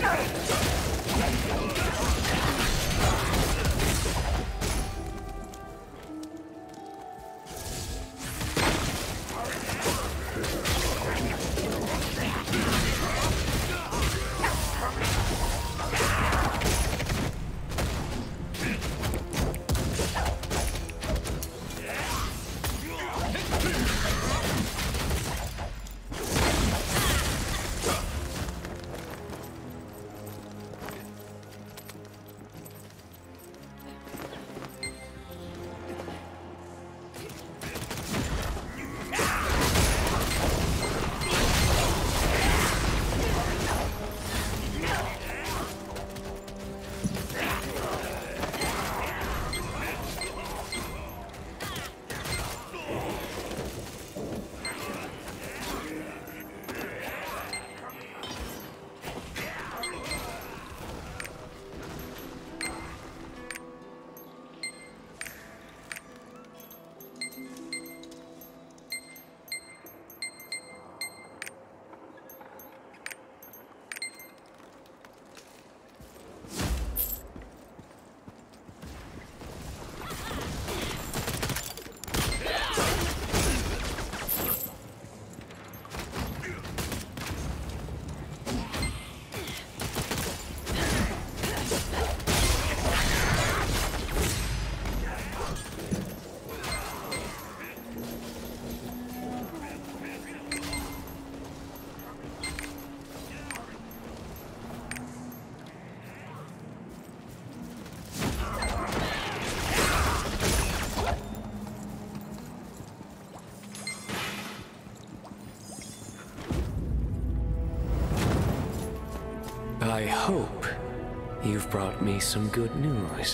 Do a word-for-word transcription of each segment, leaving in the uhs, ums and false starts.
I hope you've brought me some good news.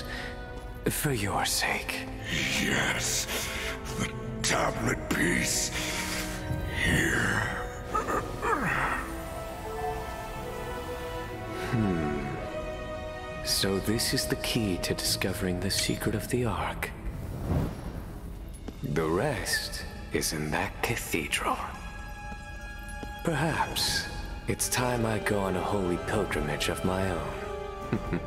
For your sake. Yes. The tablet piece. Here. Hmm. So this is the key to discovering the secret of the Ark. The rest is in that cathedral. Perhaps it's time I go on a holy pilgrimage of my own.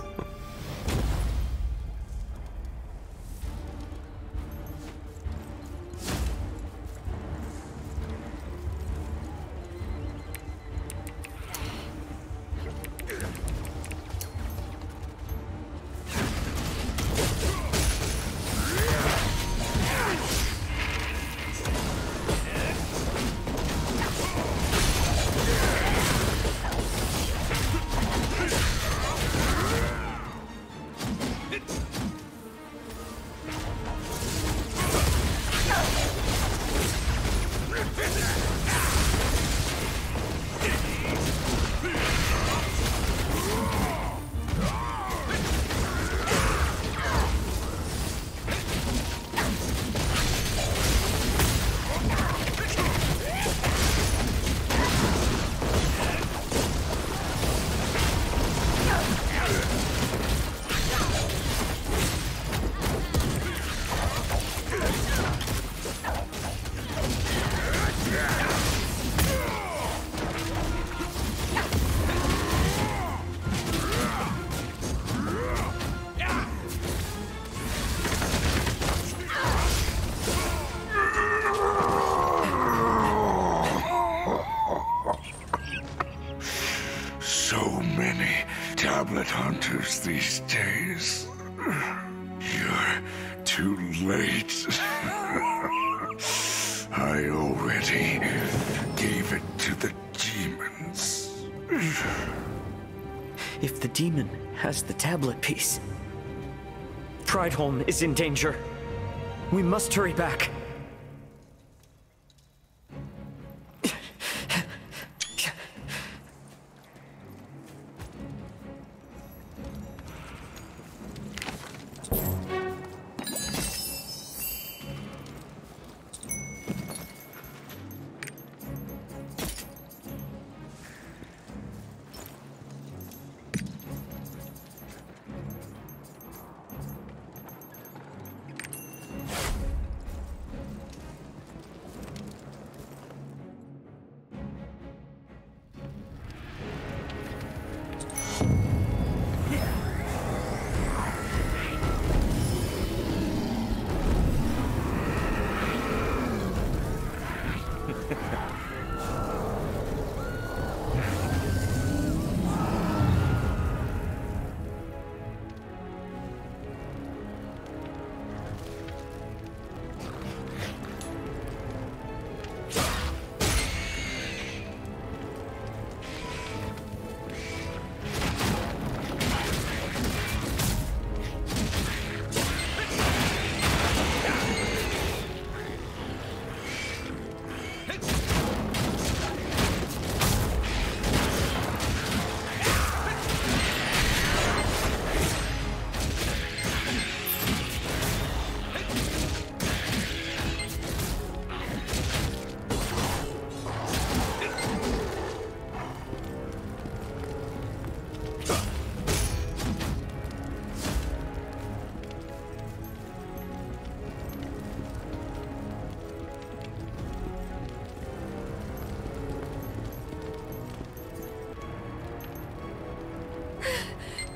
Tablet hunters these days. You're too late. I already gave it to the demons. If the demon has the tablet piece, Prideholm is in danger. We must hurry back.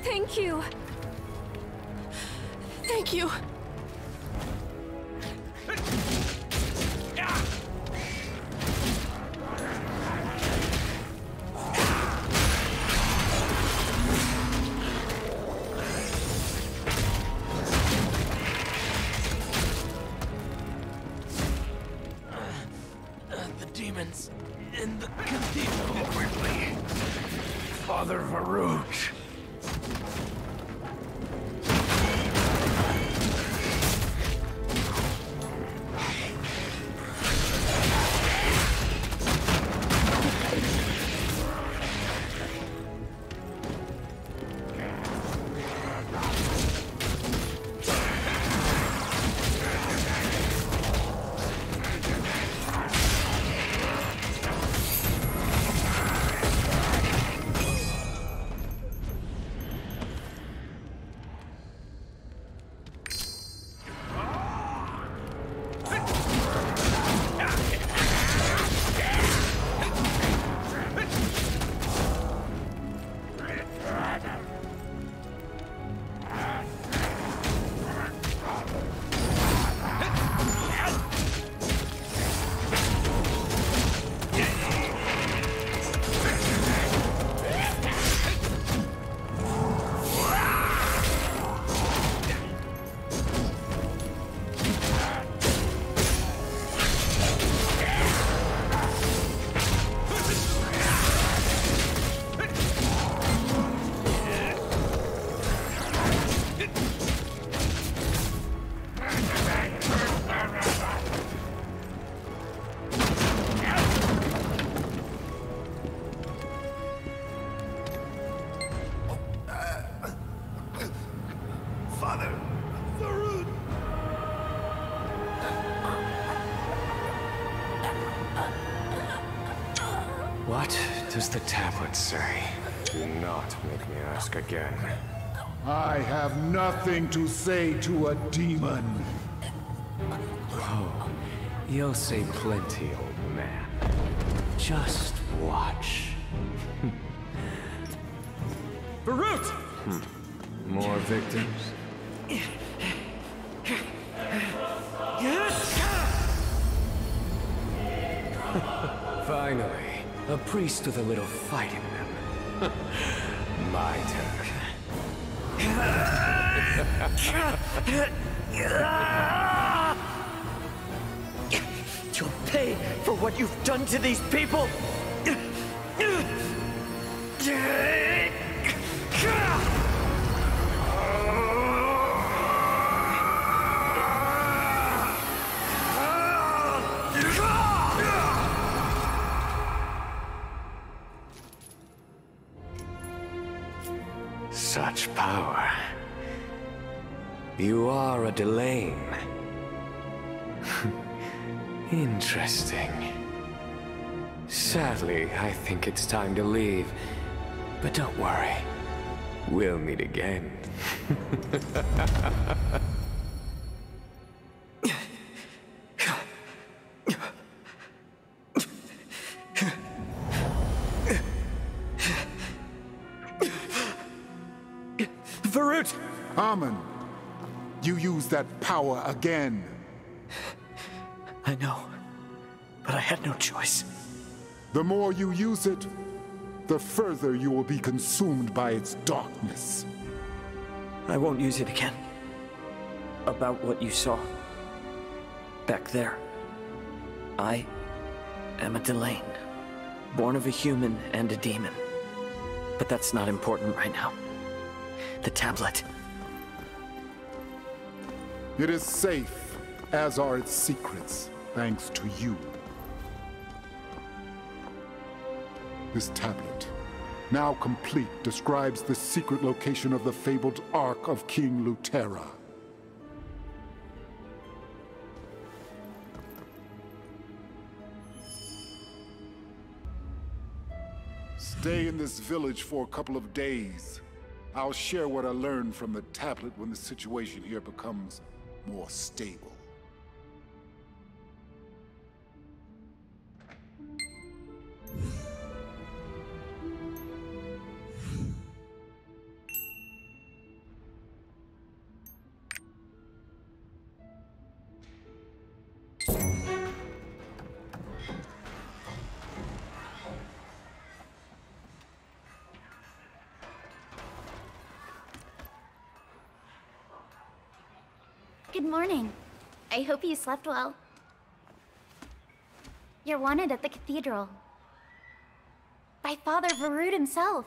Thank you. Thank you. The demons in the cathedral. Quickly. Father Varut. What does the tablet say? Do not make me ask again. I have nothing to say to a demon. Oh, you'll say plenty, old man. Just watch. Varut! Hmm. More victims? Finally, a priest with a little fight in them. My turn. You'll pay for what you've done to these people! Such power. You are a Delane. Interesting. Sadly, I think it's time to leave. But don't worry. We'll meet again. Varut! Amon, you use that power again. I know, but I had no choice. The more you use it, the further you will be consumed by its darkness. I won't use it again. About what you saw. Back there. I am a Delane. Born of a human and a demon. But that's not important right now. The tablet. It is safe, as are its secrets, thanks to you. This tablet, now complete, describes the secret location of the fabled Ark of King Lutera. Stay in this village for a couple of days. I'll share what I learned from the tablet when the situation here becomes more stable. Good morning. I hope you slept well. You're wanted at the cathedral. By Father Varud himself.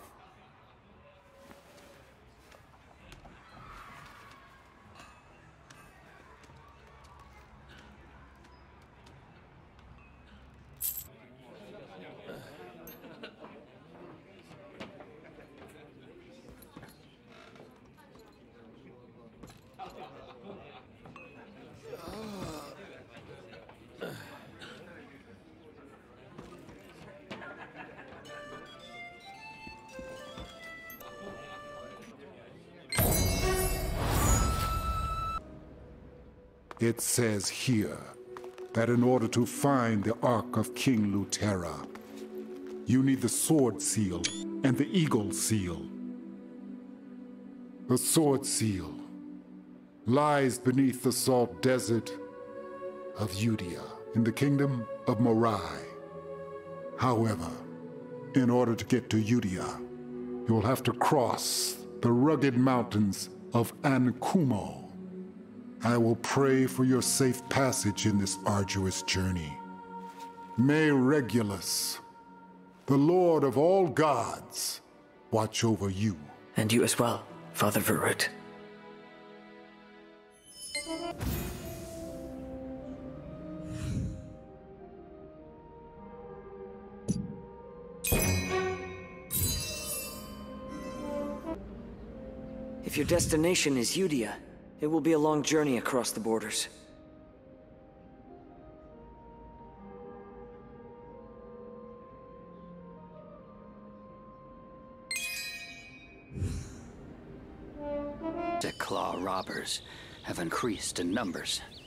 It says here that in order to find the Ark of King Luterra, you need the Sword Seal and the Eagle Seal. The Sword Seal lies beneath the salt desert of Yudia in the kingdom of Morai. However, in order to get to Yudia, you'll have to cross the rugged mountains of Ankumo. I will pray for your safe passage in this arduous journey. May Regulus, the Lord of all gods, watch over you. And you as well, Father Varud. If your destination is Yudia, it will be a long journey across the borders. The claw robbers have increased in numbers.